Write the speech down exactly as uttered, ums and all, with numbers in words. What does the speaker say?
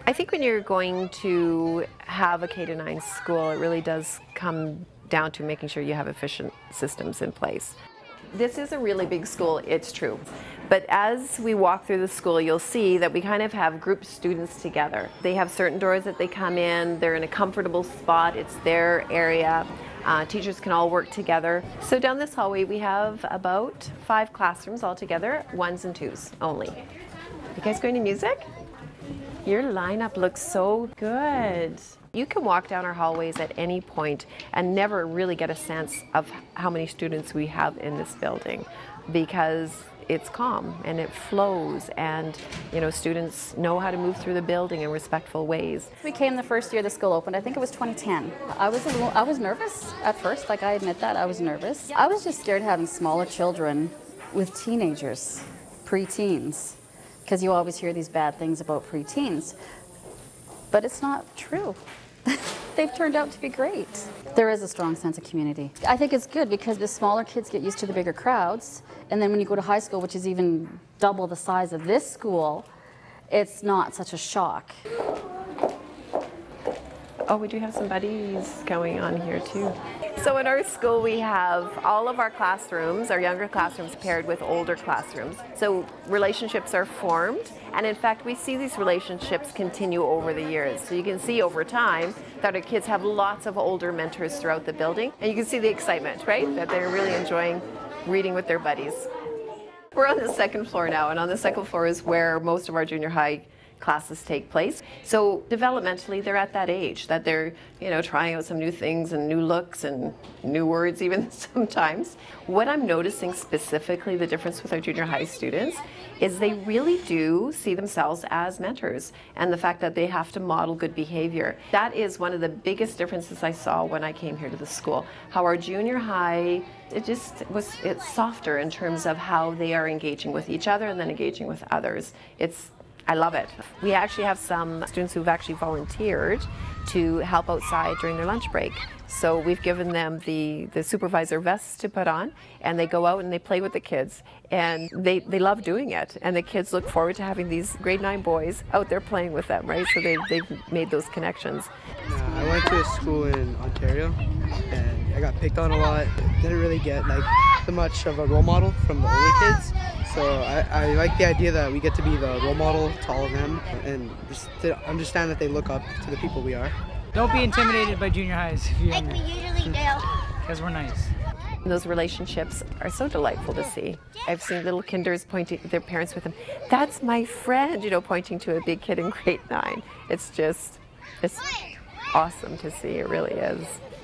I think when you're going to have a K to nine school, it really does come down to making sure you have efficient systems in place. This is a really big school, it's true. But as we walk through the school, you'll see that we kind of have group students together. They have certain doors that they come in, they're in a comfortable spot, it's their area. Uh, teachers can all work together. So down this hallway we have about five classrooms altogether, ones and twos only. You guys going to music? Your lineup looks so good. You can walk down our hallways at any point and never really get a sense of how many students we have in this building, because it's calm and it flows, and you know, students know how to move through the building in respectful ways. We came the first year the school opened. I think it was twenty ten. I was a little, I was nervous at first, like I admit that, I was nervous. I was just scared having smaller children with teenagers, pre-teens, because you always hear these bad things about pre-teens. But it's not true. They've turned out to be great. There is a strong sense of community. I think it's good because the smaller kids get used to the bigger crowds, and then when you go to high school, which is even double the size of this school, it's not such a shock. Oh, we do have some buddies going on here too. So in our school we have all of our classrooms, our younger classrooms, paired with older classrooms. So relationships are formed, and in fact we see these relationships continue over the years. So you can see over time that our kids have lots of older mentors throughout the building, and you can see the excitement, right? That they're really enjoying reading with their buddies. We're on the second floor now, and on the second floor is where most of our junior high classes take place. So developmentally they're at that age that they're, you know, trying out some new things and new looks and new words even sometimes. What I'm noticing specifically, the difference with our junior high students, is they really do see themselves as mentors, and the fact that they have to model good behavior. That is one of the biggest differences I saw when I came here to the school. How our junior high, it just was, it's softer in terms of how they are engaging with each other and then engaging with others. It's I love it. We actually have some students who've actually volunteered to help outside during their lunch break. So we've given them the, the supervisor vests to put on, and they go out and they play with the kids, and they, they love doing it. And the kids look forward to having these grade nine boys out there playing with them, right? So they, they've made those connections. Uh, I went to a school in Ontario, and I got picked on a lot. Didn't really get like the much of a role model from the older kids. So I, I like the idea that we get to be the role model to all of them, and just to understand that they look up to the people we are. Don't be intimidated by junior highs if you're Like we usually do. because we're nice. And those relationships are so delightful to see. I've seen little kinders pointing their parents with them. That's my friend, you know, pointing to a big kid in grade nine. It's just, it's awesome to see, it really is.